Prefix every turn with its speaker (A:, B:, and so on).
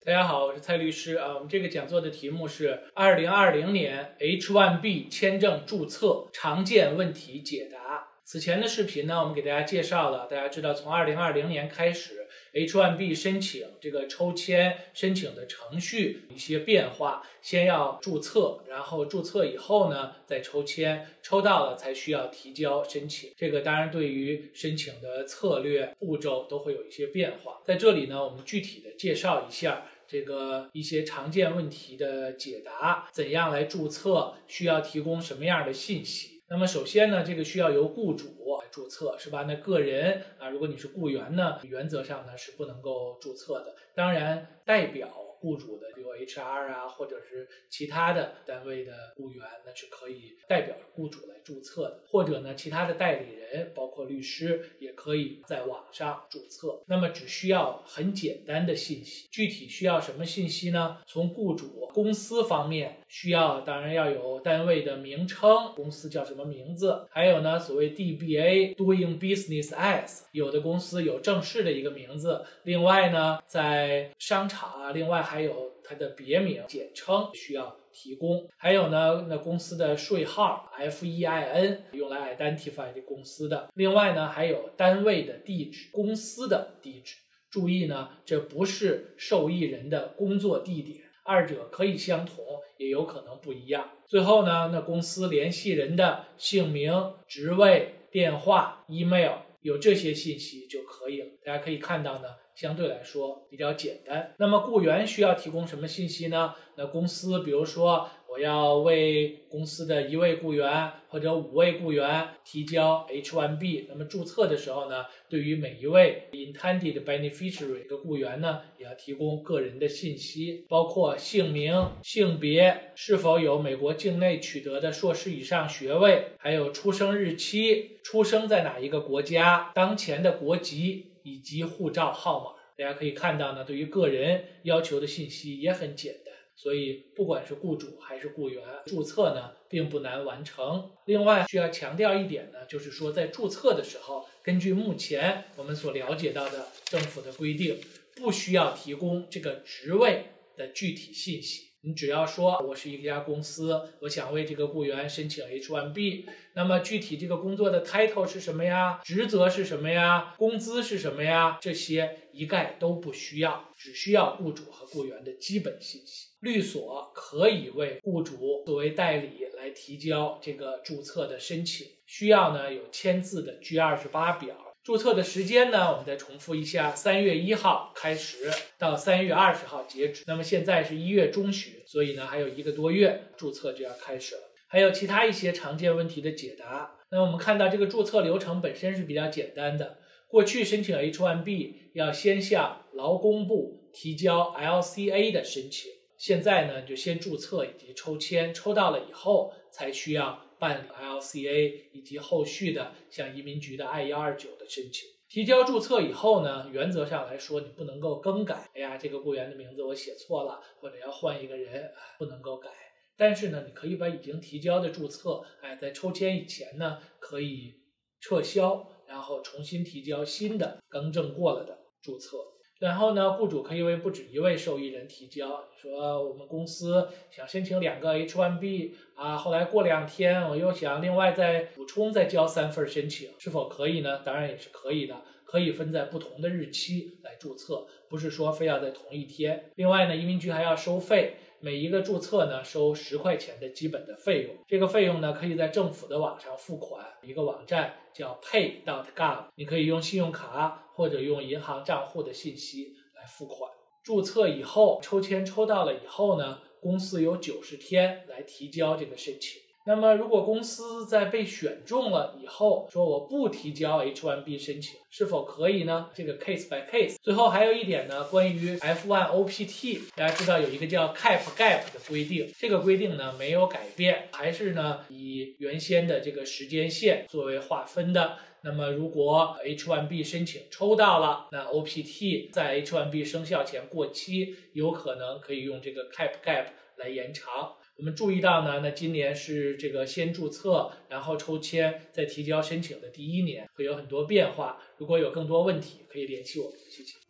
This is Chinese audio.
A: 大家好，我是蔡律师啊。我们这个讲座的题目是2020年 H1B 签证注册常见问题解答。此前的视频呢，我们给大家介绍了，大家知道从2020年开始 H1B 申请这个抽签申请的程序一些变化，先要注册，然后注册以后呢再抽签，抽到了才需要提交申请。这个当然对于申请的策略步骤都会有一些变化。在这里呢，我们具体的介绍一下这个一些常见问题的解答，怎样来注册，需要提供什么样的信息。那么首先呢，这个需要由雇主来注册，是吧？那个人啊，如果你是雇员呢，原则上呢是不能够注册的。当然，代表雇主的，比如 HR 啊，或者是其他的单位的雇员，那是可以代表雇主来注册的。或者呢，其他的代理人，包括律师，也可以在网上注册。那么只需要很简单的信息。具体需要什么信息呢？从雇主、公司方面需要，当然要有单位的名称，公司叫什么名字，还有呢，所谓 DBA Doing Business As， 有的公司有正式的一个名字。另外呢，在商场啊，另外还有它的别名、简称需要提供。还有呢，那公司的税号 FEIN 用来 identify 这公司的。另外呢，还有单位的地址、公司的地址。注意呢，这不是受益人的工作地点，二者可以相同，也有可能不一样。最后呢，那公司联系人的姓名、职位、电话、email， 有这些信息就可以了。大家可以看到呢，相对来说比较简单。那么雇员需要提供什么信息呢？那公司比如说我要为公司的1位雇员或者5位雇员提交 H1B， 那么注册的时候呢，对于每一位 intended beneficiary 的雇员呢，也要提供个人的信息，包括姓名、性别，是否有美国境内取得的硕士以上学位，还有出生日期，出生在哪一个国家，当前的国籍以及护照号码。大家可以看到呢，对于个人要求的信息也很简单。所以不管是雇主还是雇员，注册呢并不难完成。另外需要强调一点呢，就是说在注册的时候，根据目前我们所了解到的政府的规定，不需要提供这个职位的具体信息。你只要说我是一家公司，我想为这个雇员申请 H1B， 那么具体这个工作的 title 是什么呀？职责是什么呀？工资是什么呀？这些一概都不需要，只需要雇主和雇员的基本信息。律所可以为雇主作为代理来提交这个注册的申请，需要呢有签字的 G28 表。注册的时间呢，我们再重复一下，3月1号开始到3月20号截止。那么现在是1月中旬，所以呢还有1个多月，注册就要开始了。还有其他一些常见问题的解答。那我们看到这个注册流程本身是比较简单的。过去申请 H1B 要先向劳工部提交 LCA 的申请，现在呢就先注册以及抽签，抽到了以后才需要办理 LCA 以及后续的像移民局的 I-129的申请。提交注册以后呢，原则上来说你不能够更改，哎呀，这个雇员的名字我写错了，或者要换一个人，不能够改。但是呢，你可以把已经提交的注册，在抽签以前呢，可以撤销，然后重新提交新的更正过了的注册。然后呢，雇主可以为不止1位受益人提交。你说我们公司想申请2个 H1B 啊，后来过2天我又想另外再补充再交3份申请，是否可以呢？当然也是可以的，可以分在不同的日期来注册，不是说非要在同一天。另外呢，移民局还要收费，每一个注册呢收10块钱的基本的费用。这个费用呢可以在政府的网上付款，一个网站叫 pay.gov， 你可以用信用卡或者用银行账户的信息来付款。注册以后，抽签抽到了以后呢，公司有90天来提交这个申请。那么如果公司在被选中了以后说我不提交 H1B 申请，是否可以呢？这个 case by case。 最后还有一点呢，关于 F1 OPT， 大家知道有一个叫 CAP-GAP 的规定，这个规定呢没有改变，还是呢以原先的这个时间线作为划分的。那么如果 H1B 申请抽到了，那 OPT 在 H1B 生效前过期，有可能可以用这个 CAP-GAP 来延长。我们注意到呢，那今年是这个先注册，然后抽签，再提交申请的第1年，会有很多变化。如果有更多问题，可以联系我们，谢谢。